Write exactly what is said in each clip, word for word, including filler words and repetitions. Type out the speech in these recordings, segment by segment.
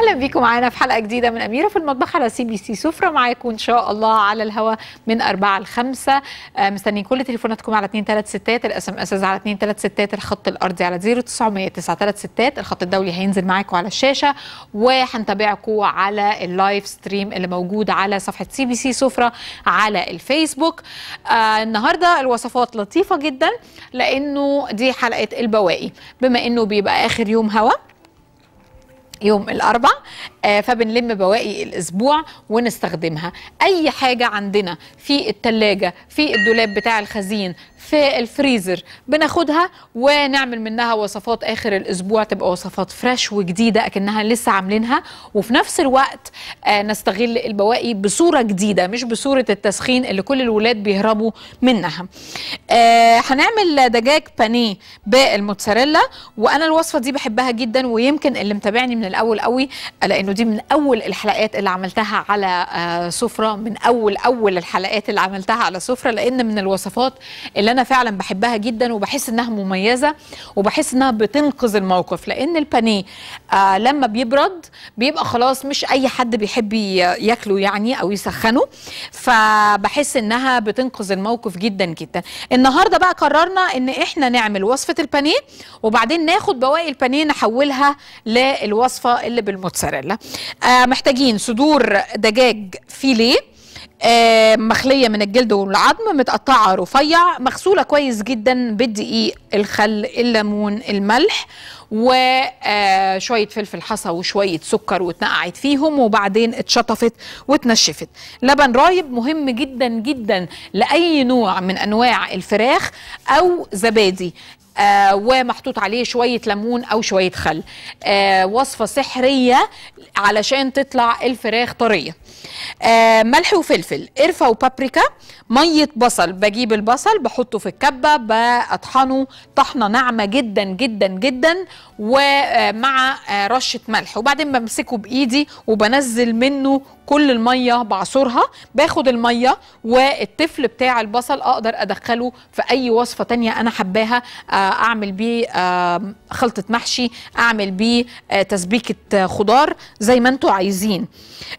اهلا بيكم معانا في حلقه جديده من اميره في المطبخ على سي بي سي سفره. معاكم ان شاء الله على الهواء من أربعة لخمسة. آه مستنيين كل تليفوناتكم على اتنين تلاتة ستات، الاس ام اس على اتنين تلاتة ستات، الخط الارضي على صفر تسعمية تسعة تلاتة ستات، الخط الدولي هينزل معاكم على الشاشه، وهنتابعكم على اللايف ستريم اللي موجود على صفحه سي بي سي سفره على الفيسبوك. آه النهارده الوصفات لطيفه جدا لانه دي حلقه البواقي، بما انه بيبقى اخر يوم هوا يوم الأربع، آه فبنلم بواقي الأسبوع ونستخدمها. أي حاجة عندنا في التلاجة، في الدولاب بتاع الخزين، في الفريزر، بناخدها ونعمل منها وصفات آخر الأسبوع، تبقى وصفات فريش وجديدة أكنها لسه عاملينها، وفي نفس الوقت آه نستغل البواقي بصورة جديدة، مش بصورة التسخين اللي كل الولاد بيهربوا منها. آه هنعمل دجاج بانيه بالموتزاريلا، وأنا الوصفة دي بحبها جدا، ويمكن اللي متابعني من الأول قوي لأنه دي من أول الحلقات اللي عملتها على آه سفرة، من أول أول الحلقات اللي عملتها على سفرة، لأن من الوصفات اللي أنا فعلا بحبها جدا، وبحس إنها مميزة، وبحس إنها بتنقذ الموقف، لأن البانيه آه لما بيبرد بيبقى خلاص مش أي حد بيحب ياكله يعني أو يسخنه، فبحس إنها بتنقذ الموقف جدا جدا. النهاردة بقى قررنا إن إحنا نعمل وصفة البانيه، وبعدين ناخد بواقي البانيه نحولها للوصفة اللي بالموتزاريلا. آه محتاجين صدور دجاج فيليه آه مخلية من الجلد والعظم، متقطعة رفيع، مغسولة كويس جدا بالدقيق، الخل، الليمون، الملح، وشوية فلفل حصى وشوية سكر، واتنقعت فيهم وبعدين اتشطفت واتنشفت. لبن رايب مهم جدا جدا لأي نوع من أنواع الفراخ أو زبادي، آه ومحطوط عليه شوية ليمون أو شوية خل. آه وصفة سحرية علشان تطلع الفراخ طرية. آه ملح وفلفل، قرفة وبابريكا، مية بصل، بجيب البصل بحطه في الكبة بطحنه طحنة ناعمة جدا جدا جدا، ومع آه رشة ملح، وبعدين بمسكه بإيدي وبنزل منه كل المية بعصرها، باخد المية والتفل بتاع البصل اقدر ادخله في اي وصفة تانية انا حباها، اعمل بيه خلطة محشي، اعمل بيه تسبيكة خضار زي ما انتوا عايزين.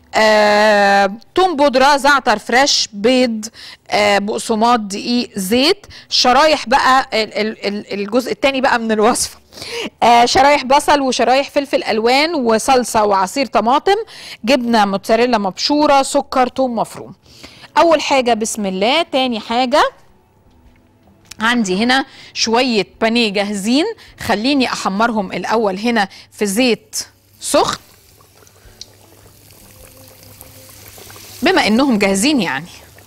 توم بودرة، زعتر فريش، بيض، بقسماط، دقيق، زيت، شرايح بقى الجزء التاني بقى من الوصفة، آه شرايح بصل وشرايح فلفل الوان وصلصه وعصير طماطم، جبنه موتزاريلا مبشوره، سكر، توم مفروم. اول حاجه بسم الله. تاني حاجه عندي هنا شويه بانيه جاهزين، خليني احمرهم الاول هنا في زيت سخن بما انهم جاهزين يعني.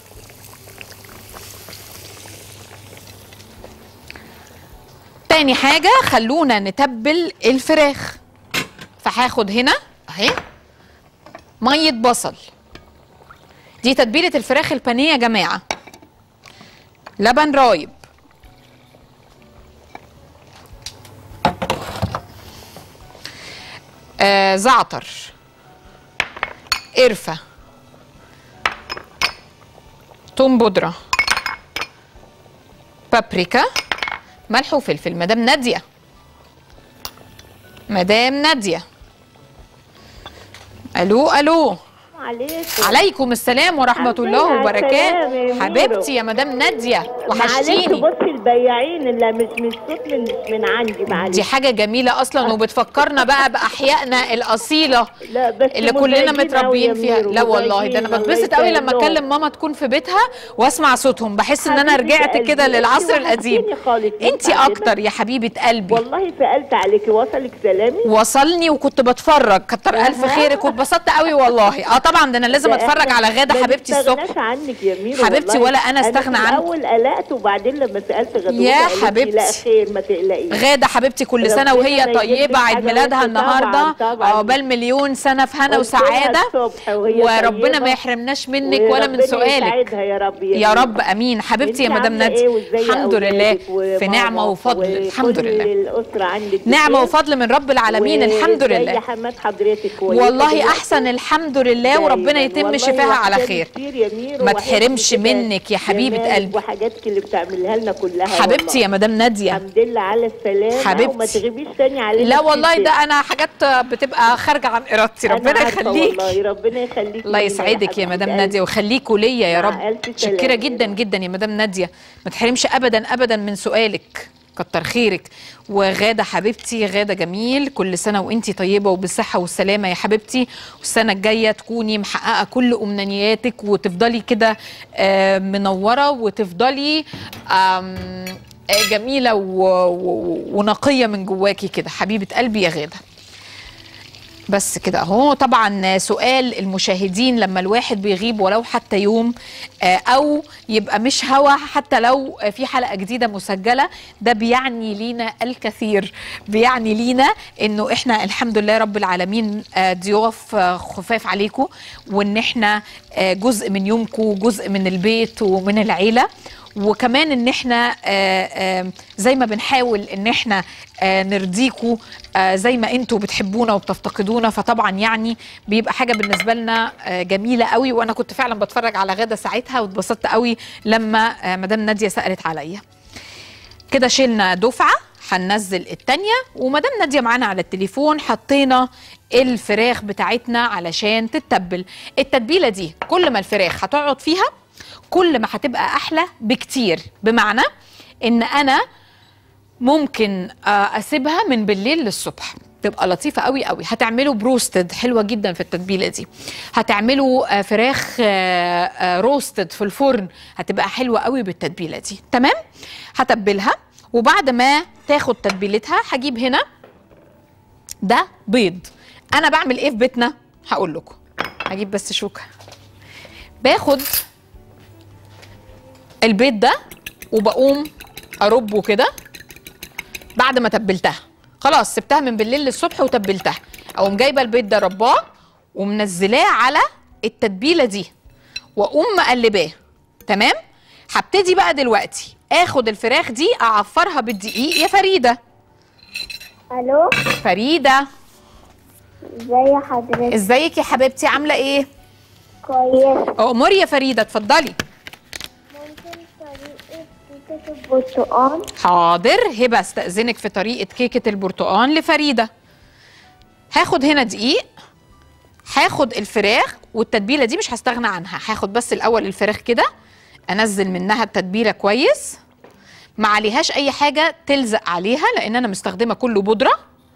تاني حاجة خلونا نتبل الفراخ، فهاخد هنا اهي مية بصل، دي تتبيلة الفراخ البانيه يا جماعة، لبن رايب، آه زعتر، قرفة، توم بودرة، بابريكا، ملح وفلفل. مدام نادية، مدام نادية، الو الو. عليكم. عليكم السلام ورحمة الله وبركاته. حبيبتي يا مدام نادية، وحشتيني. معلش بصي البياعين اللي مش مش صوت من من عندي، معلش. دي حاجة جميلة أصلا، وبتفكرنا بقى بأحيائنا الأصيلة لا بس اللي كلنا متربيين فيها. لا والله ده أنا بتبسط قوي لما أكلم ماما تكون في بيتها وأسمع صوتهم، بحس إن أنا رجعت كده للعصر القديم. أنتي أكتر يا حبيبة قلبي. والله سألت عليكي، وصلك سلامي؟ وصلني وكنت بتفرج، كتر ألف خيرك، واتبسطت قوي والله. اه طبعا ده انا لازم اتفرج على غاده حبيبتي الصبح. ما عنك يا ميرو حبيبتي، ولا انا استغنى عنك. الاول قلقت وبعدين لما سالت غاده يا حبيبتي لا خير ما تقلقيش. غاده حبيبتي كل سنه وهي طيبه، عيد ميلادها النهارده، عقبال مليون سنه في هنا وسعاده، وربنا ما يحرمناش منك ولا من سؤالك يا رب يا, يا رب. امين حبيبتي يا مدام نادية. الحمد لله في نعمه وفضل، الحمد لله الاسره عندك نعمه وفضل من رب العالمين، الحمد لله. يا حماد حضرتك والله احسن الحمد لله، وربنا يتم شفاها على خير، ما تحرمش منك يا حبيبه قلبي، وحاجاتك اللي بتعملها لنا كلها كلها. حبيبتي والله. يا مدام ناديه، الحمد لله على السلامه حبيبتي. وما تغيبيش تاني علينا. لا والله ده انا حاجات بتبقى خارجه عن ارادتي، ربنا يخليكي. والله ربنا يخليكي. الله يسعدك يا مدام ناديه ويخليكوا ليا يا رب. متشكره جدا يا جدا يا مدام ناديه، ما تحرمش ابدا ابدا من سؤالك، كتر خيرك. وغاده حبيبتي، غاده جميل، كل سنه وانتي طيبه وبالصحه والسلامه يا حبيبتي، والسنه الجايه تكوني محققه كل امنياتك وتفضلي كده منوره وتفضلي جميله ونقيه من جواكي كده، حبيبه قلبي يا غاده. بس كده اهو. طبعا سؤال المشاهدين، لما الواحد بيغيب ولو حتى يوم او يبقى مش هوا، حتى لو في حلقه جديده مسجله، ده بيعني لينا الكثير، بيعني لينا انه احنا الحمد لله رب العالمين ضيوف خفاف عليكم، وان احنا جزء من يومكم، جزء من البيت ومن العيله، وكمان ان احنا زي ما بنحاول ان احنا نرضيكوا زي ما انتوا بتحبونا وبتفتقدونا، فطبعا يعني بيبقى حاجه بالنسبه لنا جميله قوي. وانا كنت فعلا بتفرج على غاده ساعتها واتبسطت قوي لما مدام ناديه سالت عليا. كده شلنا دفعه، هننزل الثانيه، ومدام ناديه معانا على التليفون. حطينا الفراخ بتاعتنا علشان تتبل. التتبيله دي كل ما الفراخ هتقعد فيها كل ما هتبقى احلى بكتير، بمعنى ان انا ممكن اسيبها من بالليل للصبح، تبقى لطيفه قوي قوي. هتعملوا بروستد حلوه جدا في التتبيله دي، هتعملوا فراخ روستد في الفرن هتبقى حلوه قوي بالتتبيله دي. تمام. هتبلها، وبعد ما تاخد تتبيلتها هجيب هنا ده بيض. انا بعمل ايه في بيتنا هقول لكم. هجيب بس شوكه، باخد البيض ده وبقوم اربه كده بعد ما تبلتها، خلاص سبتها من بالليل للصبح وتبلتها، اقوم جايبه البيض ده رباه ومنزلاه على التتبيله دي واقوم مقلباه. تمام. هبتدي بقى دلوقتي اخد الفراخ دي اعفرها بالدقيق. يا فريده. الو فريده، ازي حضرتك؟ ازيك يا حبيبتي، عامله ايه؟ كويسه. اموري يا فريده، اتفضلي. ممكن طريقه كيكه البرتقال؟ حاضر هبه، استاذنك في طريقه كيكه البرتقال لفريده. هاخد هنا دقيق، هاخد الفراخ، والتتبيله دي مش هستغنى عنها. هاخد بس الاول الفراخ كده انزل منها التتبيله كويس، ما عليهاش اي حاجه تلزق عليها لان انا مستخدمه كله بودره.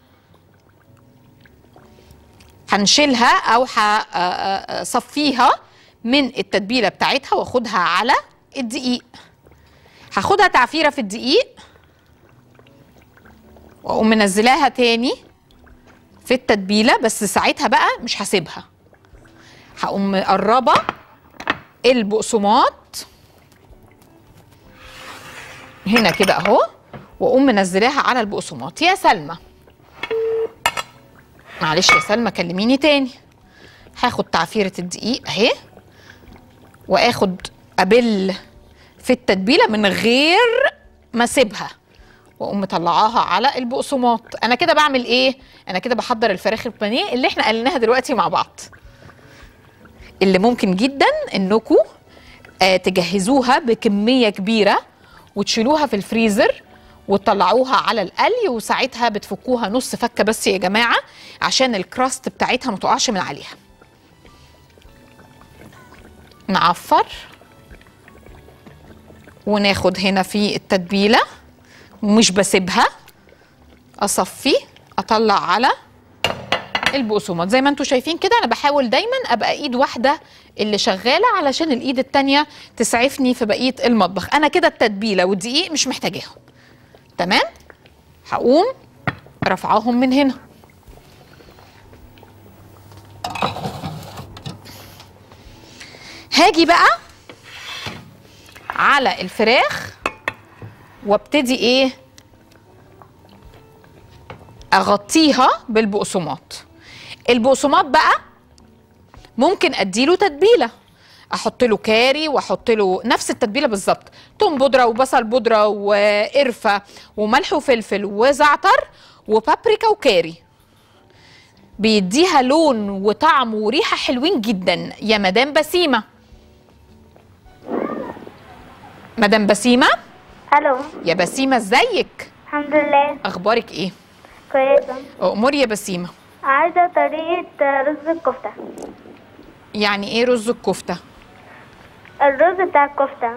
هنشيلها او هصفيها من التتبيله بتاعتها واخدها على الدقيق. هاخدها تعفيره في الدقيق واقوم منزلاها تاني في التتبيله، بس ساعتها بقى مش هسيبها، هقوم مقربه البقسماط هنا كده اهو، واقوم منزلاها على البقسماط. يا سلمى، معلش يا سلمى كلميني تاني. هاخد تعفيره الدقيق اهي واخد ابل في التتبيله من غير ما اسيبها، واقوم مطلعاها على البقسماط. انا كده بعمل ايه؟ انا كده بحضر الفراخ البانيه اللي احنا قلناها دلوقتي مع بعض، اللي ممكن جدا انكم آه تجهزوها بكميه كبيره وتشيلوها في الفريزر وتطلعوها على القلي، وساعتها بتفكوها نص فكه بس يا جماعه عشان الكراست بتاعتها ما تقعش من عليها. نعفر وناخد هنا في التتبيله ومش بسيبها، اصفي اطلع على البقسماط. زي ما انتم شايفين كده انا بحاول دايما ابقى ايد واحده اللي شغاله علشان الايد التانيه تسعفني في بقيه المطبخ. انا كده التتبيله والدقيق مش محتاجاهم. تمام. هقوم رفعاهم من هنا. هاجي بقى على الفراخ وابتدي ايه؟ اغطيها بالبقسماط. البقسماط بقى ممكن اديله تتبيله، احط له كاري واحط له نفس التتبيله بالظبط، توم بودره وبصل بودره وقرفه وملح وفلفل وزعتر وبابريكا وكاري، بيديها لون وطعم وريحه حلوين جدا. يا مدام بسيمه، مدام بسيمه، الو. يا بسيمه ازيك؟ الحمد لله. اخبارك ايه؟ كويسه. اموري يا بسيمه. عايزه طريقه رز الكفته. يعني ايه رز الكفته؟ الرز بتاع الكفته.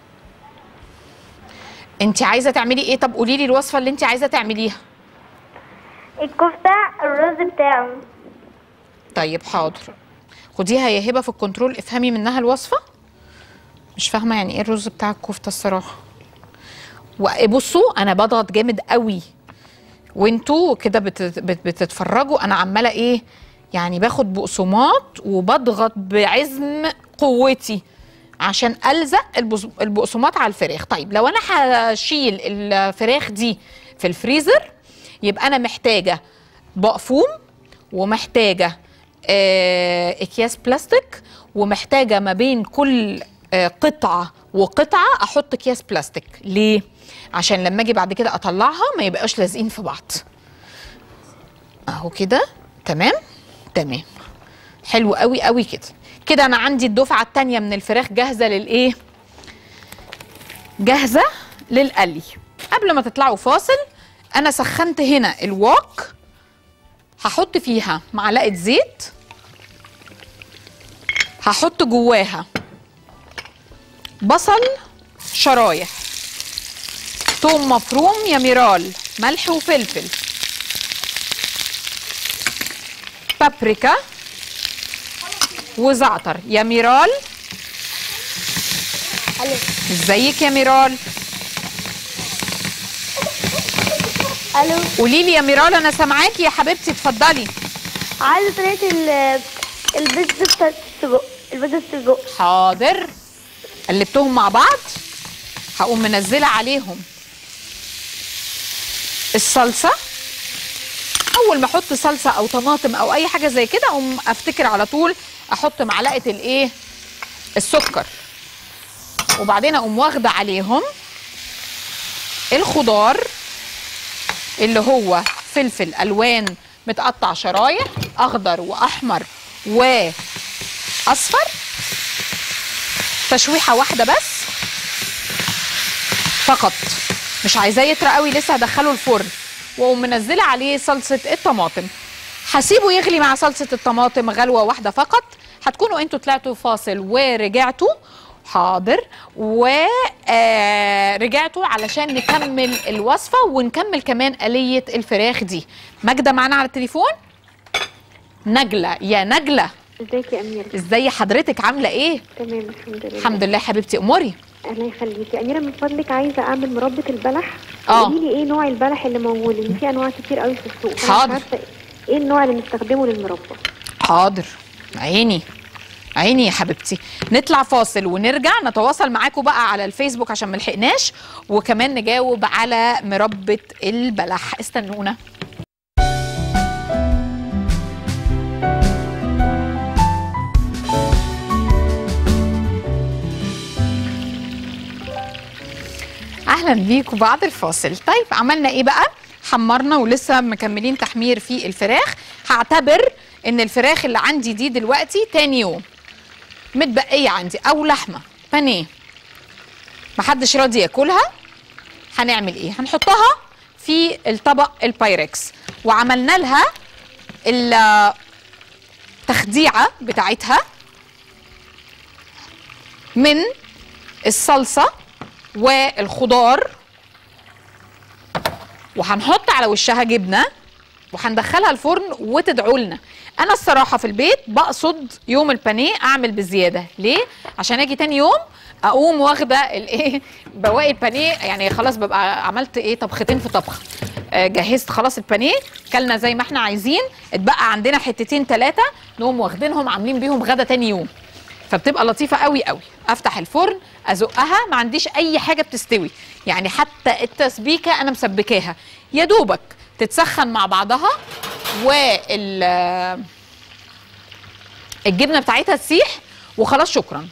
انت عايزه تعملي ايه؟ طب قولي لي الوصفه اللي انت عايزه تعمليها. الكفته الرز بتاعه. طيب حاضر، خديها يا هبه في الكنترول، افهمي منها الوصفه. مش فاهمه يعني ايه الرز بتاع الكفته الصراحه. وبصوا انا بضغط جامد قوي، وانتوا كده بت- بت- بتتفرجوا انا عماله ايه، يعني باخد بقسماط وبضغط بعزم قوتي عشان الزق البص- البقسماط على الفراخ. طيب لو انا هشيل الفراخ دي في الفريزر يبقى انا محتاجه بقفوم، ومحتاجه آه، اكياس بلاستيك، ومحتاجه ما بين كل آه، قطعه وقطعه احط اكياس بلاستيك. ليه؟ عشان لما اجي بعد كده اطلعها ما يبقاش لازقين في بعض. اهو كده تمام تمام، حلو قوي قوي كده. كده انا عندي الدفعه الثانيه من الفراخ جاهزه للايه؟ جاهزه للقلي. قبل ما تطلعوا فاصل انا سخنت هنا الواك، هحط فيها معلقه زيت، هحط جواها بصل شرايح، ثوم مفروم يا ميرال، ملح وفلفل، بابريكا وزعتر يا ميرال. الو. ازيك يا ميرال؟ الو. قولي لي يا ميرال، انا سامعاكي يا حبيبتي، اتفضلي. عايزه طريقه ال- البيتزا بتاعت السجق. البيتزا السجق. حاضر، قلبتهم مع بعض، هقوم منزله عليهم الصلصه. اول ما احط صلصه او طماطم او اي حاجه زي كده اقوم افتكر على طول احط معلقه الايه، السكر، وبعدين اقوم واخده عليهم الخضار اللي هو فلفل الوان متقطع شرايح، اخضر واحمر واصفر، تشويحه واحده بس فقط، مش عايزاه يطرى قوي، لسه هدخله الفرن. واقوم منزله عليه صلصه الطماطم، هسيبه يغلي مع صلصه الطماطم غلوه واحده فقط. هتكونوا انتوا طلعتوا فاصل ورجعتوا، حاضر، ورجعتوا علشان نكمل الوصفه ونكمل كمان آلية الفراخ دي. ماجده معانا على التليفون. نجله، يا نجله ازيك يا اميره؟ ازاي حضرتك، عامله ايه؟ تمام الحمد لله. الحمد لله حبيبتي، اموري. الله يخليكي. اميره من فضلك عايزه اعمل مربى البلح. اه. قولي لي ايه نوع البلح اللي موجود، لان في انواع كتير قوي في السوق. فأنا حاضر. مش عارفه ايه النوع اللي نستخدمه للمربى. حاضر، عيني عيني يا حبيبتي. نطلع فاصل ونرجع نتواصل معاكم بقى على الفيسبوك عشان ملحقناش، وكمان نجاوب على مربى البلح. استنونا. اهلا بيكم بعد الفاصل. طيب عملنا ايه بقى؟ حمرنا ولسه مكملين تحمير في الفراخ. هعتبر ان الفراخ اللي عندي دي دلوقتي تاني يوم متبقيه عندي، او لحمه بانيه محدش راضي ياكلها. هنعمل ايه؟ هنحطها في الطبق البايركس، وعملنا لها التخديعه بتاعتها من الصلصه والخضار، وهنحط على وشها جبنه، وهندخلها الفرن وتدعوا لنا. انا الصراحه في البيت بقصد يوم البانيه اعمل بزياده. ليه؟ عشان اجي تاني يوم اقوم واخده الايه، بواقي البانيه، يعني خلاص ببقى عملت ايه، طبختين في طبخه. آه جهزت خلاص البانيه، كلنا زي ما احنا عايزين، اتبقى عندنا حتتين ثلاثه نقوم واخدينهم عاملين بيهم غدا تاني يوم، فبتبقى لطيفه قوي قوي. افتح الفرن ازقها، ما عنديش اي حاجه بتستوي، يعني حتى التسبيكه انا مسبكاها يا دوبك تتسخن مع بعضها، وال الجبنه بتاعتها تسيح وخلاص، شكرا.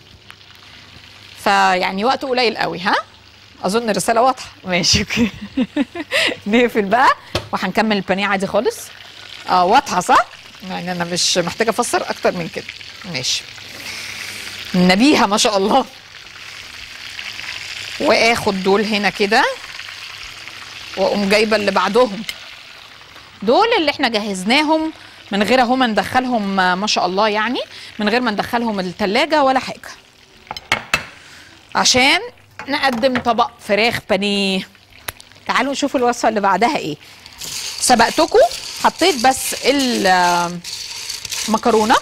فيعني وقت قليل قوي. ها اظن الرساله واضحه. ماشي اوكي. نقفل بقى وهنكمل البانيه عادي خالص. اه واضحه صح؟ يعني انا مش محتاجه افسر اكتر من كده. ماشي، نبيهه ما شاء الله. واخد دول هنا كده واقوم جايبه اللي بعدهم. دول اللي احنا جهزناهم من غير اهو ما ندخلهم ما شاء الله، يعني من غير ما ندخلهم التلاجة ولا حاجه، عشان نقدم طبق فراخ بانيه. تعالوا نشوف الوصفه اللي بعدها ايه. سبقتكم حطيت بس المكرونه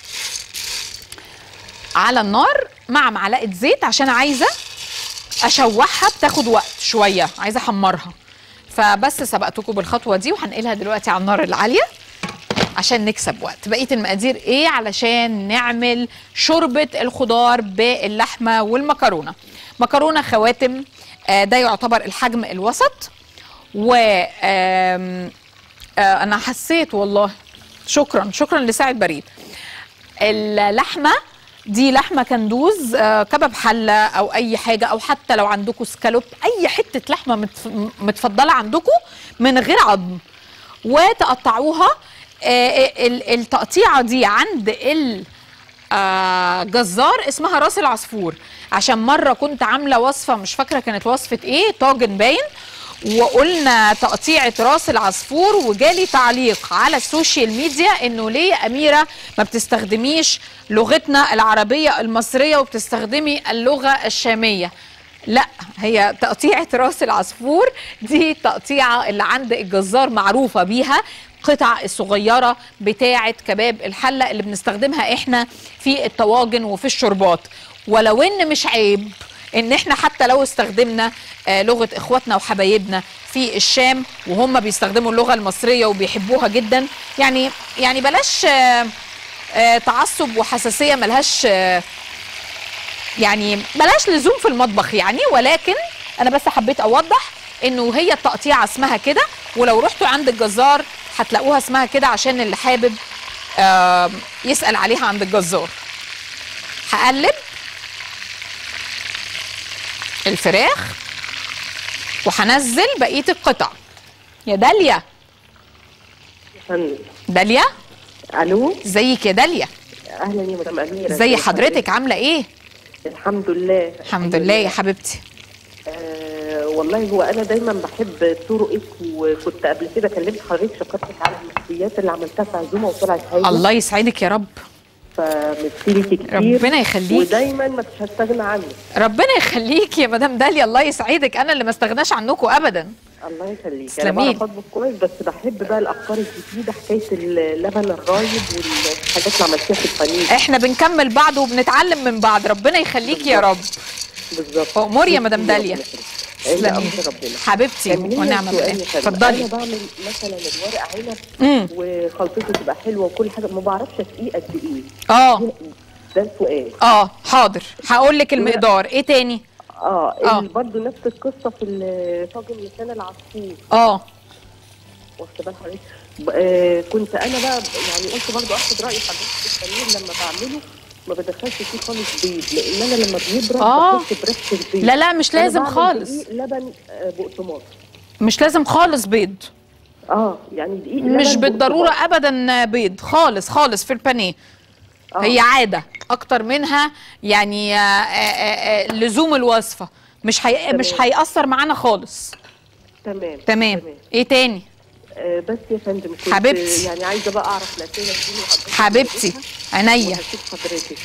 على النار مع معلقه زيت عشان عايزه اشوحها، بتاخد وقت شويه، عايزه احمرها، فبس سبقتكم بالخطوه دي وهنقلها دلوقتي على النار العاليه عشان نكسب وقت. بقيه المقادير ايه علشان نعمل شوربه الخضار باللحمه والمكرونه. مكرونه خواتم، آه ده يعتبر الحجم الوسط، و آه آه انا حسيت والله، شكرا شكرا لساعد بريد. اللحمه دي لحمه كندوز، آه كباب حله او اي حاجه، او حتى لو عندكم سكالوب، اي حته لحمه متف... متفضله عندكم من غير عظم، وتقطعوها. آه التقطيعه دي عند الجزار آه اسمها راس العصفور، عشان مره كنت عامله وصفه مش فاكره كانت وصفه ايه، طاجن باين، وقلنا تقطيعه راس العصفور، وجالي تعليق على السوشيال ميديا انه ليه يا اميره ما بتستخدميش لغتنا العربيه المصريه وبتستخدمي اللغه الشاميه. لا، هي تقطيعه راس العصفور دي التقطيعه اللي عند الجزار معروفه بيها، قطع الصغيره بتاعه كباب الحله اللي بنستخدمها احنا في الطواجن وفي الشربات. ولو ان مش عيب ان احنا حتى لو استخدمنا آه لغه اخواتنا وحبايبنا في الشام وهم بيستخدموا اللغه المصريه وبيحبوها جدا، يعني يعني بلاش آه آه تعصب وحساسيه، ملهاش آه يعني بلاش لزوم في المطبخ يعني. ولكن انا بس حبيت اوضح انه هي التقطيعه اسمها كده، ولو رحتوا عند الجزار هتلاقوها اسمها كده عشان اللي حابب آه يسال عليها عند الجزار. هقلب الفراخ وهنزل بقيه القطع. يا داليا، داليا الو، ازيك يا داليا؟ اهلا يا مدام اميره، ازي حضرتك؟ عامله ايه؟ الحمد لله. الحمد لله يا حبيبتي. آه والله هو انا دايما بحب طرقك، وكنت قبل كده كلمت حضرتك شكرتك على المحشيات اللي عملتها في عزومه وطلعت هايله. الله يسعدك يا رب. فمثليكي كتير، ربنا يخليكي، ودايما ما هستغنى عنك. ربنا يخليكي يا مدام داليا، الله يسعدك، انا اللي ما استغناش عنكم ابدا. الله يخليك. انا بعرف اطبخ كويس، بس بحب بقى الافكار الجديده، حكايه اللبن الرايب والحاجات اللي عملتيها في البانيه. احنا بنكمل بعض وبنتعلم من بعض، ربنا يخليكي يا رب. بالظبط. امور يا مدام داليا. تسلمي حبيبتي ونعمه بالله. اتفضلي. انا بعمل مثلا الورق عنب وخلطته تبقى حلوه وكل حاجه، ما بعرفش اسقيه قد ايه. اه ده السؤال. اه حاضر، هقول لك المقدار. ايه تاني؟ اه, آه. برضه نفس القصه في طاجن لسان العصفور. اه واخده بال حضرتك؟ آه كنت انا بقى يعني قلت برضه اخد راي حضرتك في التمرين، لما بعمله ما بدخلش فيه خالص بيض، لان انا لما بيبرد آه. بحس بريحه البيض. لا لا مش لازم خالص. لبن بقسماط، مش لازم خالص بيض. اه يعني دقيق مش بالضروره ابدا بيض خالص خالص في البانيه. آه. هي عاده اكتر منها يعني آآ آآ لزوم الوصفه، مش هي... مش هيأثر معانا خالص. تمام تمام. ايه تاني؟ آه بس يا فندم كنت حبيبتي يعني عايزه بقى اعرف الاسئله دي حبيبتي. عينيا حضرتك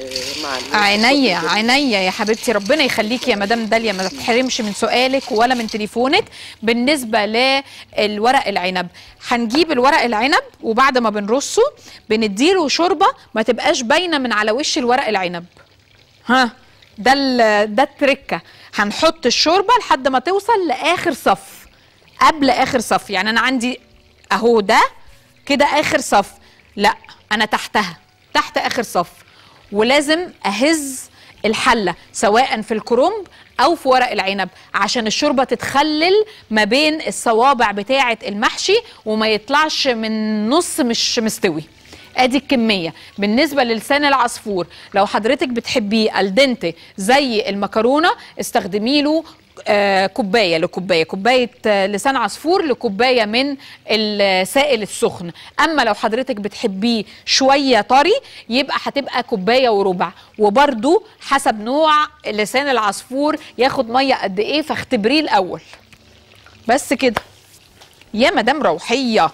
مع عينيا عينيا يا حبيبتي، ربنا يخليكي يا مدام داليا، ما تحرمش من سؤالك ولا من تليفونك. بالنسبه للورق العنب، هنجيب الورق العنب وبعد ما بنرصه بنديله شوربه ما تبقاش باينه من على وش الورق العنب. ها ده ده التركه. هنحط الشوربه لحد ما توصل لاخر صف، قبل اخر صف. يعني انا عندي اهو ده كده اخر صف، لا انا تحتها، تحت اخر صف، ولازم اهز الحله سواء في الكرنب او في ورق العنب عشان الشوربه تتخلل ما بين الصوابع بتاعه المحشي وما يطلعش من نص مش مستوي. ادي الكميه. بالنسبه للسان العصفور، لو حضرتك بتحبيه الدنتي زي المكرونه استخدمي له آه كوبايه لكوبايه، كوبايه آه لسان عصفور لكوبايه من السائل السخن. اما لو حضرتك بتحبيه شويه طري يبقى هتبقى كوبايه وربع، وبرده حسب نوع لسان العصفور ياخد ميه قد ايه، فاختبريه الاول. بس كده يا مدام روحيه.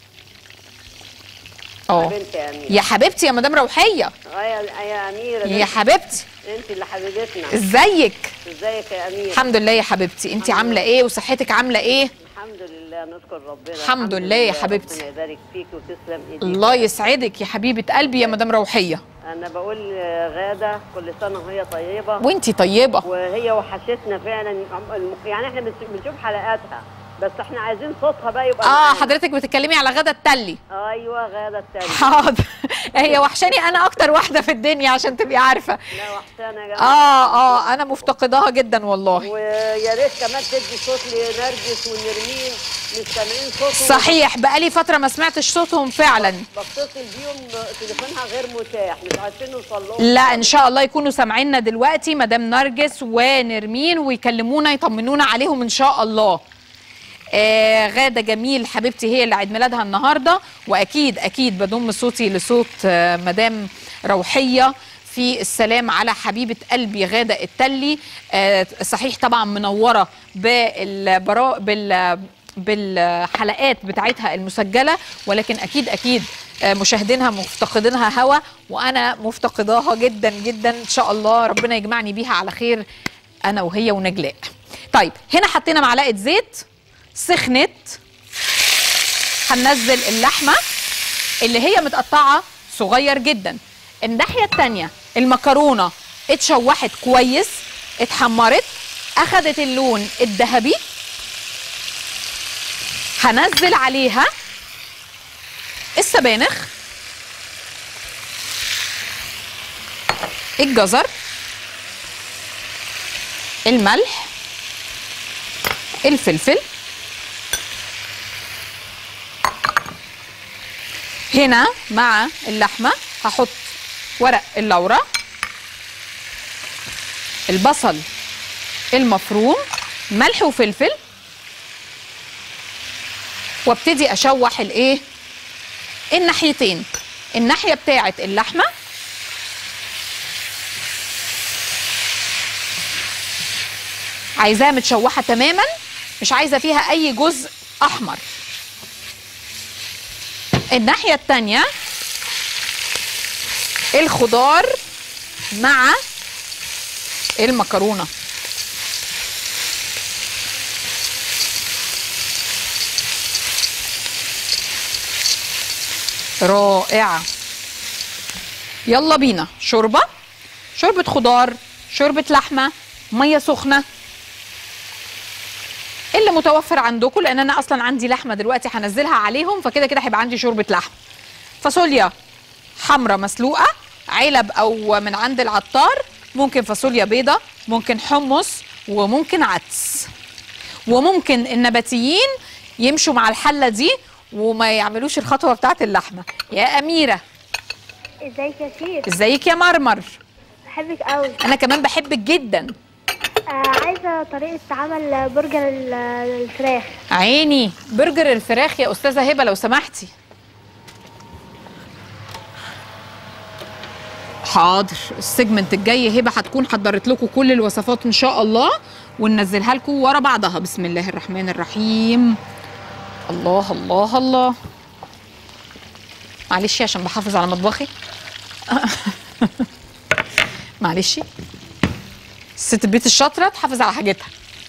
اه يا حبيبتي يا مدام روحيه. اه يا اميره يا حبيبتي. انت اللي حبيبتنا. ازيك؟ ازيك يا اميره؟ الحمد لله يا حبيبتي. انت عامله ايه وصحتك عامله ايه؟ الحمد لله نشكر ربنا. الحمد لله يا حبيبتي. ربنا يبارك فيكي وتسلم ايديك. الله يسعدك يا حبيبه قلبي يا مدام روحيه. انا بقول غاده كل سنه وهي طيبه. وانتي طيبه. وهي وحشتنا فعلا، يعني احنا بنشوف حلقاتها بس احنا عايزين صوتها بقى يبقى اه معانا. حضرتك بتتكلمي على غاده التلي. ايوه غاده التلي. حاضر. هي وحشاني انا اكتر واحده في الدنيا عشان تبقي عارفه. لا وحشانه يا جماعه. اه اه انا مفتقداها جدا والله. ويا ريت كمان تدي صوت لنرجس ونرمين، مش سامعين صوتهم. صحيح بقالي فتره ما سمعتش صوتهم فعلا. بتصل بيهم تليفونها غير متاح، مش عارفين نوصل لهم. لا ان شاء الله يكونوا سامعيننا دلوقتي مدام نرجس ونرمين ويكلمونا يطمنونا عليهم ان شاء الله. آه غاده جميل حبيبتي هي اللي عيد ميلادها النهارده، واكيد اكيد بضم صوتي لصوت آه مدام روحيه في السلام على حبيبه قلبي غاده التلي. آه صحيح طبعا منوره بالبرا بال بالحلقات بتاعتها المسجله، ولكن اكيد اكيد آه مشاهدينها مفتقدينها هوا، وانا مفتقداها جدا جدا. ان شاء الله ربنا يجمعني بيها على خير انا وهي ونجلاء. طيب هنا حطينا معلقه زيت سخنت، هننزل اللحمه اللي هي متقطعه صغير جدا. الناحيه الثانيه المكرونه اتشوحت كويس، اتحمرت، اخدت اللون الذهبي. هنزل عليها السبانخ، الجزر، الملح، الفلفل. هنا مع اللحمه هحط ورق اللورة، البصل المفروم، ملح وفلفل، وابتدي اشوح الايه الناحيتين. الناحيه بتاعه اللحمه عايزاها متشوحه تماما، مش عايزه فيها اي جزء احمر. الناحيه التانيه الخضار مع المكرونه. رائعه. يلا بينا. شوربه، شوربه خضار، شوربه لحمه، ميه سخنه اللي متوفر عندكم، لان انا اصلا عندي لحمه دلوقتي هنزلها عليهم، فكده كده هيبقى عندي شوربه لحم. فاصوليا حمراء مسلوقه، علب او من عند العطار، ممكن فاصوليا بيضه، ممكن حمص، وممكن عدس. وممكن النباتيين يمشوا مع الحله دي وما يعملوش الخطوه بتاعت اللحمه. يا اميره ازيك يا شيف؟ ازيك يا مرمر؟ بحبك قوي. انا كمان بحبك جدا. آه عايزه طريقه عمل برجر ال- الفراخ. عيني. برجر الفراخ يا استاذه هبه لو سمحتي. حاضر. السيجمنت الجاي هبه هتكون حضرت لكم كل الوصفات ان شاء الله، وننزلها لكم ورا بعضها. بسم الله الرحمن الرحيم. الله الله الله. معلش عشان بحافظ على مطبخي. معلش، ست البيت الشاطره تحافظ على حاجتها.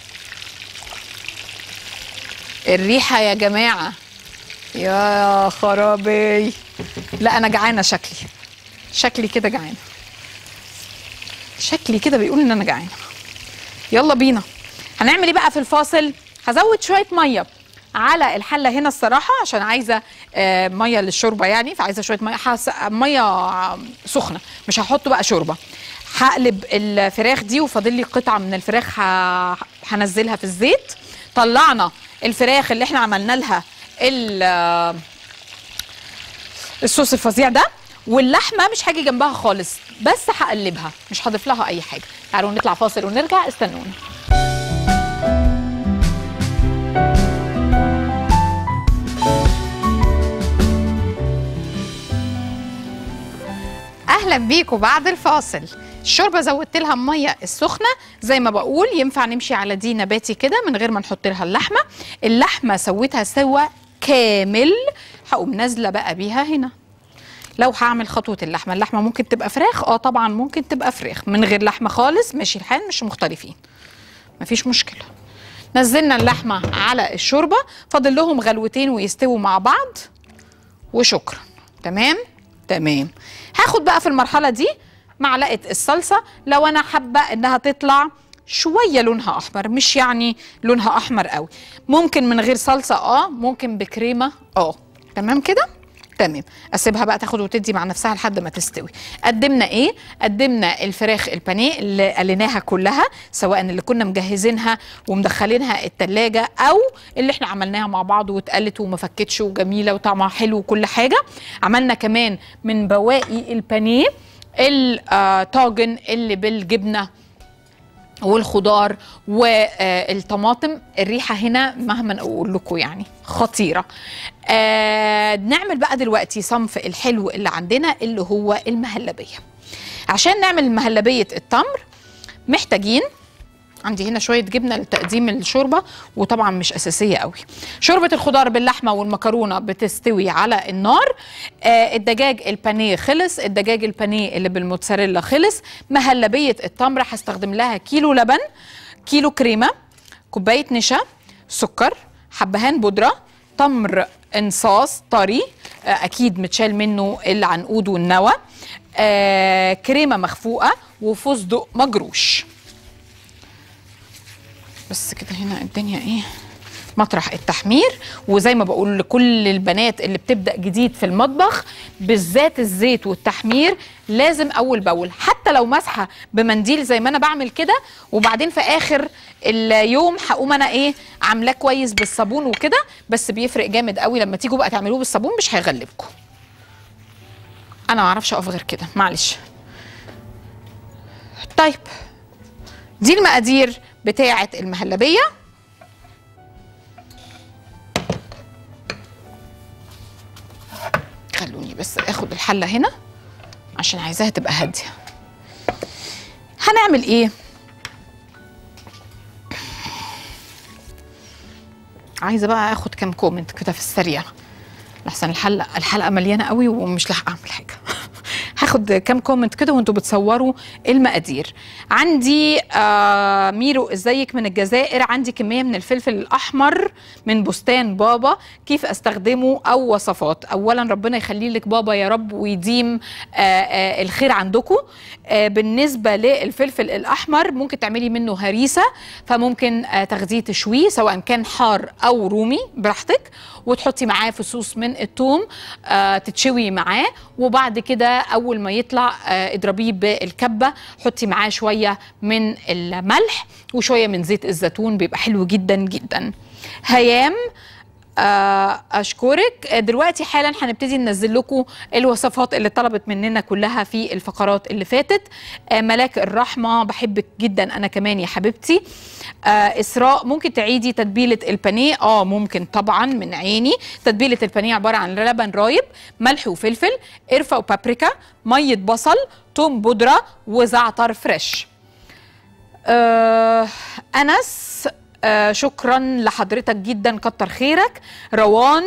الريحه يا جماعه، يا خرابي. لا انا جعانه، شكلي شكلي كده جعانه، شكلي كده بيقول ان انا جعانه. يلا بينا. هنعمل ايه بقى في الفاصل؟ هزود شويه ميه على الحله هنا الصراحه، عشان عايزه آه ميه للشوربه يعني، فعايزه شويه ميه حس... ميه سخنه، مش هحط بقى شوربه. هقلب الفراخ دي وفاضل لي قطعه من الفراخ ه... هنزلها في الزيت. طلعنا الفراخ اللي احنا عملنا لها الصوص الفظيع ده، واللحمه مش هاجي جنبها خالص، بس هقلبها، مش هضيف لها اي حاجه. تعالوا نطلع فاصل ونرجع، استنونا. اهلا بيكم بعد الفاصل. الشوربه زودت لها الميه السخنه زي ما بقول، ينفع نمشي على دي نباتي كده من غير ما نحط لها اللحمه. اللحمه سويتها سوا كامل، هقوم نازله بقى بيها هنا. لو هعمل خطوه اللحمه، اللحمه ممكن تبقى فراخ، اه طبعا ممكن تبقى فراخ، من غير لحمه خالص ماشي الحال، مش مختلفين مفيش مشكله. نزلنا اللحمه على الشوربه، فاضل لهم غلوتين ويستووا مع بعض وشكرا. تمام تمام. هاخد بقى في المرحله دي معلقه الصلصه، لو انا حابه انها تطلع شويه لونها احمر، مش يعني لونها احمر قوي، ممكن من غير صلصه اه، ممكن بكريمه اه. تمام كده تمام. اسيبها بقى تاخد وتدي مع نفسها لحد ما تستوي. قدمنا ايه؟ قدمنا الفراخ البانيه اللي قليناها كلها، سواء اللي كنا مجهزينها ومدخلينها التلاجة او اللي احنا عملناها مع بعض واتقلت وما فكتش وجميله وطعمها حلو وكل حاجه. عملنا كمان من بواقي البانيه الطاجن اللي بالجبنه والخضار والطماطم. الريحه هنا مهما اقول لكم يعني خطيره. آه نعمل بقى دلوقتي صنف الحلو اللي عندنا اللي هو المهلبيه. عشان نعمل مهلبيه التمر محتاجين، عندي هنا شويه جبنه لتقديم الشوربه وطبعا مش اساسيه قوي. شوربه الخضار باللحمه والمكرونه بتستوي على النار. آه الدجاج البانيه خلص، الدجاج البانيه اللي بالموتزاريلا خلص. مهلبيه التمر هستخدم لها كيلو لبن، كيلو كريمه، كوبايه نشا، سكر، حبهان بودره، تمر انصاص طري آه اكيد متشال منه العنقود والنوى، آه كريمه مخفوقه، وفستق مجروش. بس كده هنا الدنيا ايه مطرح التحمير. وزي ما بقول لكل البنات اللي بتبدأ جديد في المطبخ، بالذات الزيت والتحمير لازم اول باول، حتى لو مسحه بمنديل زي ما انا بعمل كده، وبعدين في اخر اليوم هقوم انا ايه عاملاه كويس بالصابون وكده، بس بيفرق جامد قوي لما تيجوا بقى تعملوه بالصابون، مش هيغلبكم. انا ما اعرفش اقف غير كده معلش. طيب دي المقادير بتاعة المهلبية. خلوني بس اخد الحلة هنا عشان عايزاها تبقى هادية. هنعمل ايه؟ عايزة بقى اخد كام كومنت كده في السريع، لحسن الحلقة الحلقة مليانة قوي ومش لاحقة اعمل حاجة. هاخد كام كومنت كده وانتوا بتصوروا المقادير. عندي آه ميرو ازيك من الجزائر، عندي كميه من الفلفل الاحمر من بستان بابا، كيف استخدمه او وصفات؟ اولا ربنا يخلي لك بابا يا رب ويديم آه آه الخير عندكم. آه بالنسبه للفلفل الاحمر ممكن تعملي منه هريسه، فممكن آه تاخديه تشويه سواء كان حار او رومي براحتك، وتحطي معاه فصوص من الثوم آه تتشوي معاه، وبعد كده اول ما يطلع آه اضربيه بالكبه، حطي معاه شويه من الملح وشويه من زيت الزيتون، بيبقى حلو جدا جدا. هيام آه اشكرك. دلوقتي حالا هنبتدي ننزل لكم الوصفات اللي طلبت مننا كلها في الفقرات اللي فاتت. آه ملاك الرحمه بحبك جدا انا كمان يا حبيبتي. آه اسراء ممكن تعيدي تتبيله البانيه؟ اه ممكن طبعا من عيني. تتبيله البانيه عباره عن لبن رايب، ملح وفلفل، قرفه وبابريكا، ميه بصل، توم بودره، وزعتر فريش. آه انس آه شكرا لحضرتك جدا، كتر خيرك. روان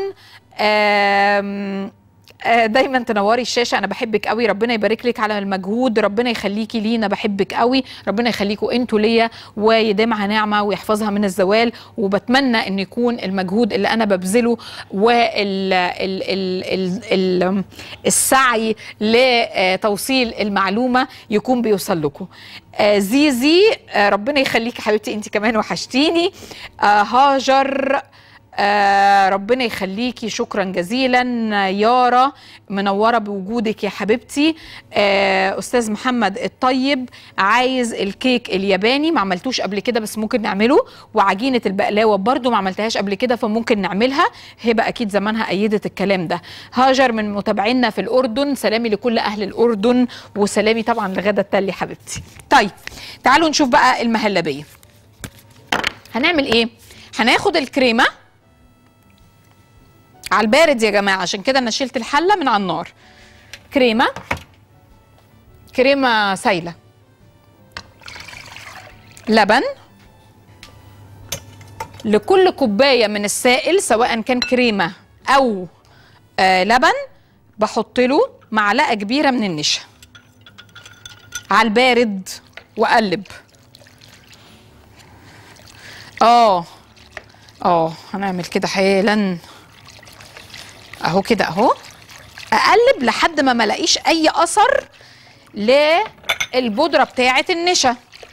آه آه دايما تنوري الشاشه، انا بحبك قوي، ربنا يبارك لك على المجهود، ربنا يخليكي لينا، بحبك قوي، ربنا يخليكم انتوا ليا ويديمها نعمه ويحفظها من الزوال. وبتمنى ان يكون المجهود اللي انا ببذله والسعي لتوصيل المعلومه يكون بيوصل لكم. آه زيزي آه ربنا يخليكي حبيبتي، انت كمان وحشتيني. آه هاجر آه ربنا يخليكي، شكرا جزيلا. يارا منوره بوجودك يا حبيبتي. آه استاذ محمد الطيب عايز الكيك الياباني، ما عملتوش قبل كده بس ممكن نعمله، وعجينه البقلاوه برضو ما عملتهاش قبل كده فممكن نعملها، هبه اكيد زمانها ايدت الكلام ده. هاجر من متابعينا في الاردن، سلامي لكل اهل الاردن، وسلامي طبعا لغدا التلي حبيبتي. طيب تعالوا نشوف بقى المهلبيه. هنعمل ايه؟ هناخد الكريمه على البارد يا جماعه، عشان كده انا شلت الحله من على النار. كريمه كريمه سايله، لبن، لكل كوبايه من السائل سواء كان كريمه او آه لبن بحط له معلقه كبيره من النشا على البارد واقلب. اه اه هنعمل كده حالا اهو كده اهو، اقلب لحد ما ملاقيش اي اثر للبودره بتاعه النشا.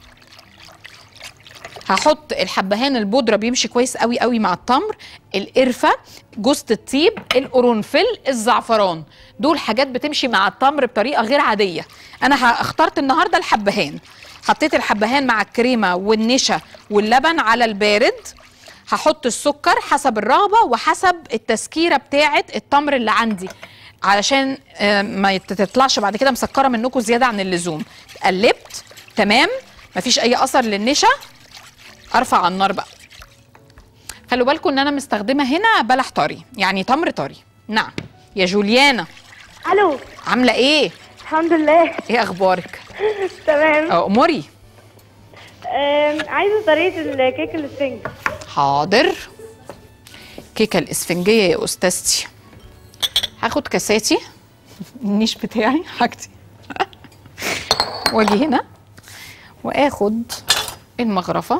هحط الحبهان البودره بيمشي كويس قوي قوي مع التمر، القرفه، جوز الطيب، القرنفل، الزعفران، دول حاجات بتمشي مع التمر بطريقه غير عاديه. انا اخترت النهارده الحبهان، حطيت الحبهان مع الكريمه والنشا واللبن على البارد. هحط السكر حسب الرغبه وحسب التسكيره بتاعه التمر اللي عندي، علشان ما تطلعش بعد كده مسكره منكم زياده عن اللزوم. قلبت تمام، مفيش اي اثر للنشا، ارفع على النار بقى. خلوا بالكم ان انا مستخدمه هنا بلح طري، يعني تمر طري. نعم يا جوليانا. الو، عامله ايه؟ الحمد لله. ايه اخبارك؟ تمام. اموري. عايزه طريقه الكيك الاسفنج. حاضر. كيكه الاسفنجيه يا استاذتي. هاخد كاساتي، النيش بتاعي، حاجتي، واجي هنا واخد المغرفه،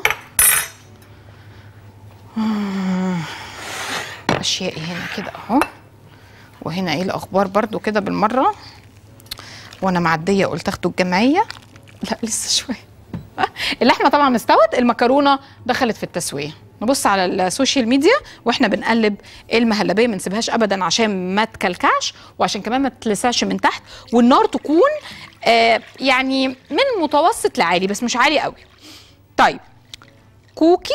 اشيائي هنا كده اهو، وهنا ايه الاخبار برضو كده بالمره وانا معديه. قلت اخدوا الجمعيه، لا لسه شويه. اللحمه طبعا استوت، المكرونه دخلت في التسويه. نبص على السوشيال ميديا واحنا بنقلب المهلبيه، ما نسيبهاش ابدا عشان ما تكلكعش، وعشان كمان ما تلسعش من تحت، والنار تكون آه يعني من متوسط لعالي بس مش عالي قوي. طيب كوكي،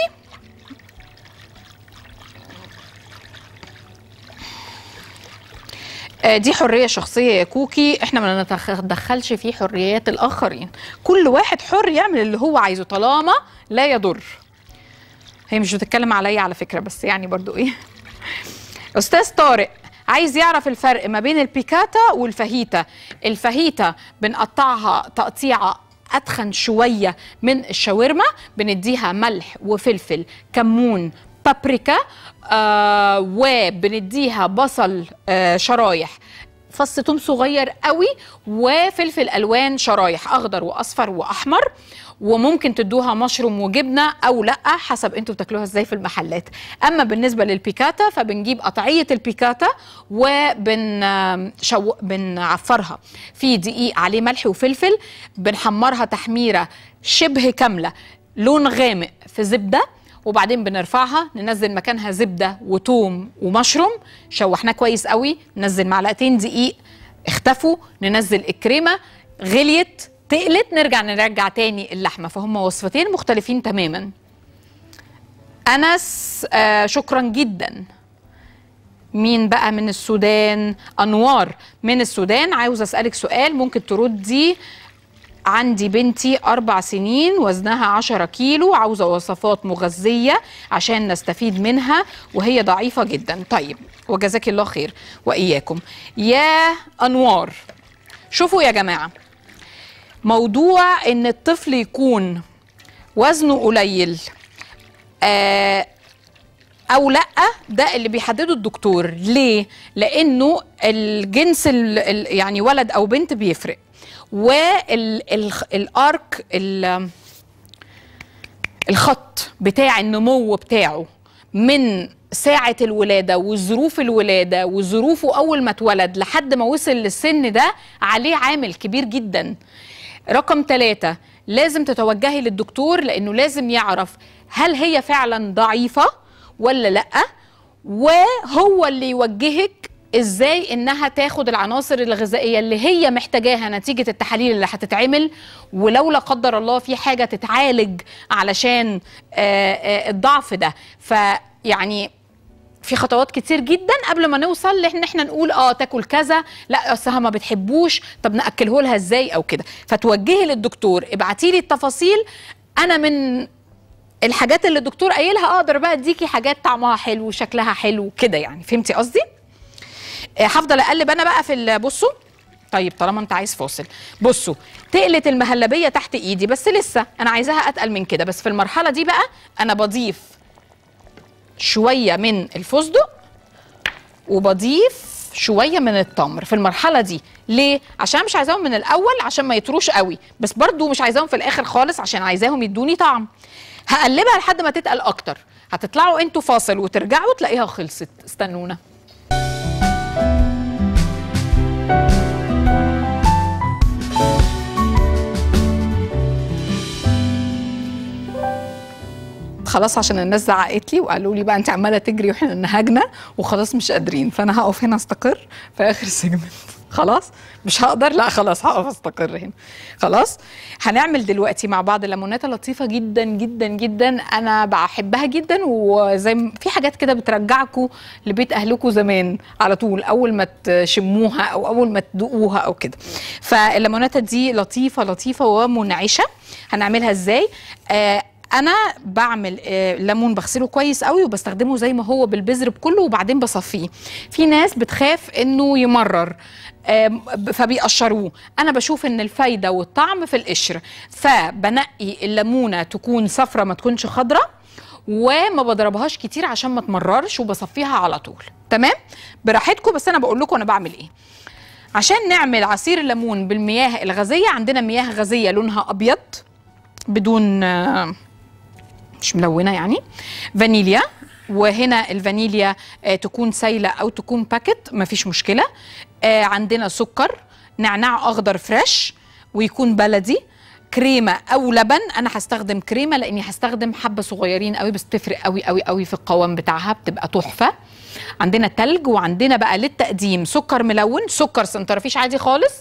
آه دي حريه شخصيه يا كوكي، احنا ما نتدخلش في حريات الاخرين، كل واحد حر يعمل اللي هو عايزه طالما لا يضر. هي مش بتتكلم عليا على فكره، بس يعني برضو ايه. استاذ طارق عايز يعرف الفرق ما بين البيكاتا والفاهيتا. الفاهيتا بنقطعها تقطيعه اتخن شويه من الشاورما، بنديها ملح وفلفل، كمون، بابريكا، آه وبنديها بصل آه شرايح، فص ثوم صغير قوي، وفلفل الوان شرايح اخضر واصفر واحمر، وممكن تدوها مشروم وجبنه او لا حسب انتوا بتاكلوها ازاي في المحلات. اما بالنسبه للبيكاتا فبنجيب قطعيه البيكاتا وبن شو... بنعفرها في دقيق عليه ملح وفلفل، بنحمرها تحميره شبه كامله لون غامق في زبده، وبعدين بنرفعها ننزل مكانها زبده وتوم ومشروم، شوحناه كويس قوي، ننزل معلقتين دقيق اختفوا، ننزل الكريمه غليت تقلت، نرجع نرجع تاني اللحمه. فهم وصفتين مختلفين تماما. انس آه شكرا جدا. مين بقى من السودان؟ انوار من السودان، عاوز اسالك سؤال ممكن تردي. عندي بنتي أربع سنين وزنها عشرة كيلو، عاوزة وصفات مغذية عشان نستفيد منها وهي ضعيفة جدا. طيب وجزاك الله خير وإياكم يا أنوار. شوفوا يا جماعة، موضوع إن الطفل يكون وزنه قليل آه أو لأ، ده اللي بيحدده الدكتور. ليه؟ لأنه الجنس يعني ولد أو بنت بيفرق، والارك الخط بتاع النمو بتاعه من ساعة الولادة وظروف الولادة وظروفه أول ما اتولد لحد ما وصل للسن ده عليه عامل كبير جدا. رقم ثلاثة، لازم تتوجهي للدكتور لأنه لازم يعرف هل هي فعلا ضعيفة ولا لأ، وهو اللي يوجهك ازاي انها تاخد العناصر الغذائيه اللي هي محتاجاها نتيجه التحاليل اللي هتتعمل، ولو لا قدر الله في حاجه تتعالج علشان آآ آآ الضعف ده. فيعني في خطوات كتير جدا قبل ما نوصل لان احنا نقول اه تاكل كذا، لا اصلها ما بتحبوش، طب ناكله لها ازاي او كده. فتوجهي للدكتور، ابعتي لي التفاصيل. انا من الحاجات اللي الدكتور قايلها اقدر بقى اديكي حاجات طعمها حلو وشكلها حلو كده يعني. فهمتي قصدي؟ هفضل اقلب انا بقى في بصوا. طيب طالما انت عايز فاصل، بصوا تقلت المهلبيه تحت ايدي بس لسه انا عايزاها اتقل من كده. بس في المرحله دي بقى انا بضيف شويه من الفستق وبضيف شويه من التمر في المرحله دي. ليه؟ عشان مش عايزاهم من الاول عشان ما يطروش قوي، بس برضو مش عايزاهم في الاخر خالص عشان عايزاهم يدوني طعم. هقلبها لحد ما تتقل اكتر. هتطلعوا انتوا فاصل وترجعوا تلاقيها خلصت. استنونا. خلاص عشان الناس زعقت لي وقالوا لي بقى انت عماله تجري واحنا نهجنا وخلاص مش قادرين، فانا هقف هنا استقر في اخر سيجمنت. خلاص مش هقدر، لا خلاص هقف استقر هنا. خلاص هنعمل دلوقتي مع بعض ليموناته لطيفه جدا جدا جدا، انا بحبها جدا، وزي في حاجات كده بترجعكم لبيت اهلكم زمان على طول اول ما تشموها او اول ما تدوقوها او كده. فالليموناته دي لطيفه لطيفه ومنعشه. هنعملها ازاي؟ آه انا بعمل آه ليمون بغسله كويس قوي وبستخدمه زي ما هو بالبذر بكله وبعدين بصفيه. في ناس بتخاف انه يمرر آه فبيقشروه. انا بشوف ان الفايده والطعم في القشر، فبنقي الليمونه تكون صفرة ما تكونش خضراء، وما بضربهاش كتير عشان ما تمررش، وبصفيها على طول. تمام براحتكم، بس انا بقول لكم انا بعمل ايه. عشان نعمل عصير الليمون بالمياه الغازيه، عندنا مياه غازيه لونها ابيض بدون آه مش ملونه يعني، فانيليا، وهنا الفانيليا آه تكون سايله او تكون باكت مفيش مشكله. آه عندنا سكر، نعناع اخضر فريش ويكون بلدي، كريمه او لبن. انا هستخدم كريمه لاني هستخدم حبه صغيرين قوي بس تفرق قوي قوي قوي في القوام بتاعها، بتبقى تحفه. عندنا تلج، وعندنا بقى للتقديم سكر ملون، سكر سنترفيش عادي خالص،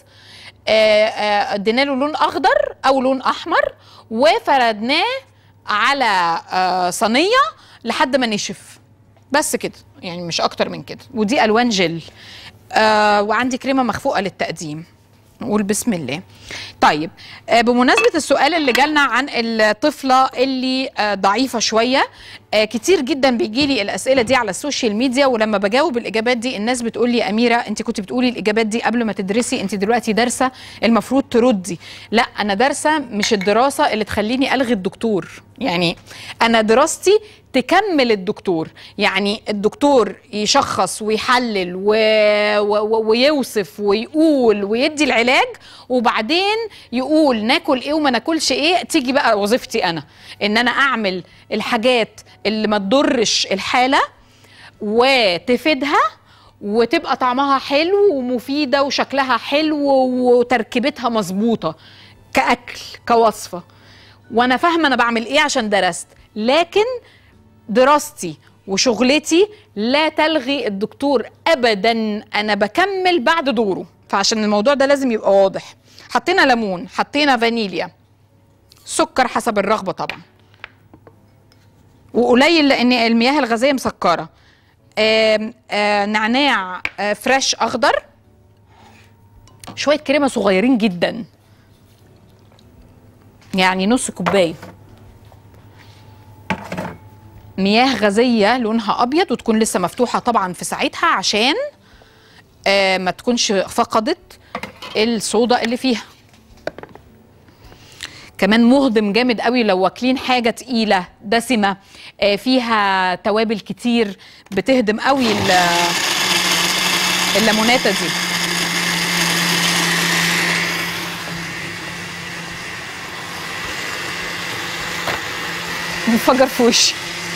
ادينا له لون اخضر او لون احمر وفردناه على آه صينيه لحد ما نشف، بس كده يعني مش اكتر من كده. ودي الوان جل. آه وعندي كريمه مخفوقه للتقديم. نقول بسم الله. طيب آه بمناسبه السؤال اللي جالنا عن الطفله اللي آه ضعيفه شويه، آه كتير جدا بيجي لي الاسئله دي على السوشيال ميديا، ولما بجاوب الاجابات دي الناس بتقول لي يا اميره انت كنت بتقولي الاجابات دي قبل ما تدرسي، انت دلوقتي دارسه المفروض تردي. لا انا دارسه مش الدراسه اللي تخليني الغي الدكتور، يعني انا دراستي تكمل الدكتور. يعني الدكتور يشخص ويحلل و... و... ويوصف ويقول ويدي العلاج، وبعدين يقول ناكل ايه وما ناكلش ايه. تيجي بقى وظيفتي انا ان انا اعمل الحاجات اللي ما تضرش الحالة وتفيدها وتبقى طعمها حلو ومفيدة وشكلها حلو وتركيبتها مظبوطة كأكل كوصفة. وانا فاهمة انا بعمل ايه عشان درست، لكن دراستي وشغلتي لا تلغي الدكتور ابدا، انا بكمل بعد دوره. فعشان الموضوع ده لازم يبقى واضح. حطينا ليمون، حطينا فانيليا، سكر حسب الرغبة طبعا، وقليل لان المياه الغازية مسكرة، آآ آآ نعناع آآ فريش اخضر، شوية كريمة صغيرين جدا يعني نص كوباية، مياه غازية لونها أبيض وتكون لسه مفتوحة طبعا في ساعتها عشان آه ما تكونش فقدت الصودا اللي فيها. كمان مهضم جامد قوي لو واكلين حاجة تقيلة دسمة آه فيها توابل كتير، بتهضم قوي الليموناتة دي. انفجر في وشي.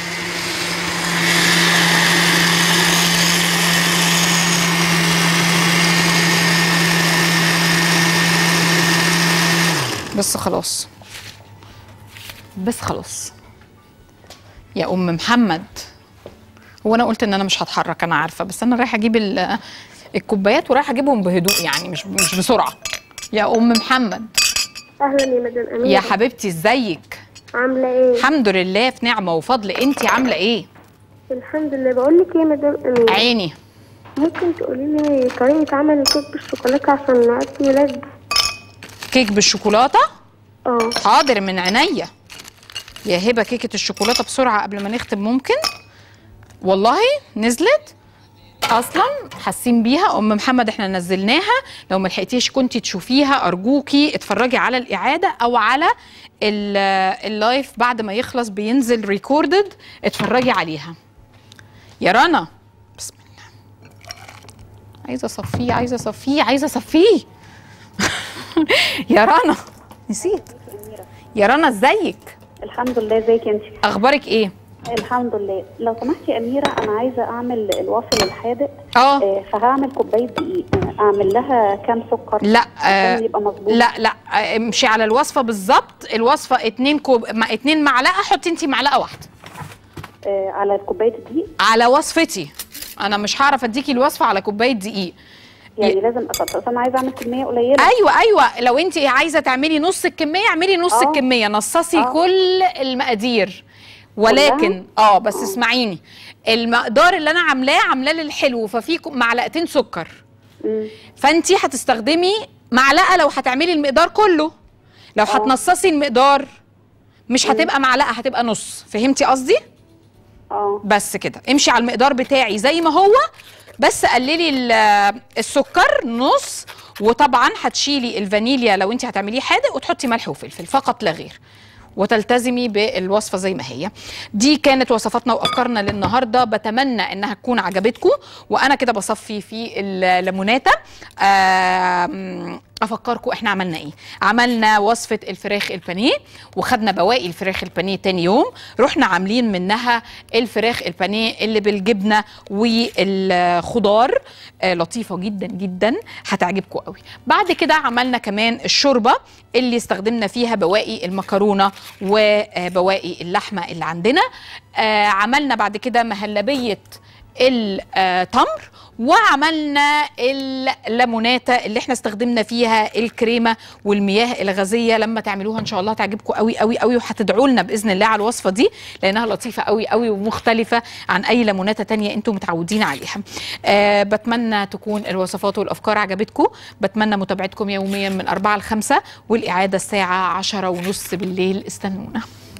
بس خلاص بس خلاص يا ام محمد. هو انا قلت ان انا مش هتحرك، انا عارفه، بس انا رايحه اجيب الكوبايات ورايحه اجيبهم بهدوء يعني مش مش بسرعه. يا ام محمد. اهلا يا مدام اميره. يا حبيبتي ازيك؟ عامله ايه؟ الحمد لله في نعمه وفضل. انتي عامله ايه؟ الحمد لله. بقول لك ايه يا مدام اميره، عيني. ممكن تقولي لي طريقه عمل الكيك بالشوكولاته عشان عيد ميلاد؟ كيك بالشوكولاته؟ اه حاضر من عينيا. يا هبه كيكه الشوكولاته بسرعه قبل ما نختم ممكن؟ والله نزلت اصلا، حاسين بيها. ام محمد احنا نزلناها، لو ما لحقتيش كنتي تشوفيها ارجوكي اتفرجي على الاعاده او على اللايف بعد ما يخلص بينزل ريكوردد، اتفرجي عليها. يا رنا بسم الله، عايزه اصفيه عايزه اصفيه عايزه اصفيه يا رنا نسيت. يا رنا ازيك؟ الحمد لله. ازيك انت؟ اخبارك ايه؟ الحمد لله. لو سمحتي يا اميره، انا عايزه اعمل الوافل الحادق. اه آه، فهعمل كوبايه دقيق، اعمل لها كام سكر؟ لا آه يبقى مظبوط. لا لا آه، امشي على الوصفه بالظبط. الوصفه اتنين كوب مع اتنين معلقه، حطي انت معلقه واحده آه، على كوبايه الدقيق. على وصفتي. انا مش هعرف اديكي الوصفه على كوبايه دقيق، يعني ي... لازم اصل انا عايزه اعمل كميه قليله. ايوه ايوه، لو انت عايزه تعملي نص الكميه اعملي نص أوه. الكميه، نصصي أوه. كل المقادير. ولكن اه بس اسمعيني، المقدار اللي انا عاملاه عاملاه للحلو، ففي معلقتين سكر. مم. فانت هتستخدمي معلقه لو هتعملي المقدار كله. لو هتنصصي المقدار مش هتبقى معلقه، هتبقى نص. فهمتي قصدي؟ اه بس كده، امشي على المقدار بتاعي زي ما هو، بس قللي السكر نص. وطبعا هتشيلي الفانيليا لو انت هتعمليه حادق، وتحطي ملح وفلفل فقط لا غير، وتلتزمي بالوصفه زي ما هي. دي كانت وصفاتنا وافكارنا للنهارده، بتمنى انها تكون عجبتكم. وانا كده بصفي في الليموناتا. افكركم احنا عملنا ايه. عملنا وصفه الفراخ البانيه، وخدنا بواقي الفراخ البانيه تاني يوم، رحنا عاملين منها الفراخ البانيه اللي بالجبنه والخضار. آه لطيفه جدا جدا، هتعجبكم قوي. بعد كده عملنا كمان الشوربه اللي استخدمنا فيها بواقي المكرونه وبواقي اللحمه اللي عندنا. آه عملنا بعد كده مهلبيه التمر، وعملنا الليموناتا اللي احنا استخدمنا فيها الكريمه والمياه الغازيه. لما تعملوها ان شاء الله تعجبكم قوي قوي قوي، وهتدعوا لنا باذن الله على الوصفه دي، لانها لطيفه قوي قوي ومختلفه عن اي ليموناتا تانية انتم متعودين عليها. أه بتمنى تكون الوصفات والافكار عجبتكم. بتمنى متابعتكم يوميا من أربعة لخمسة، والاعاده الساعه عشرة ونص بالليل. استنونا.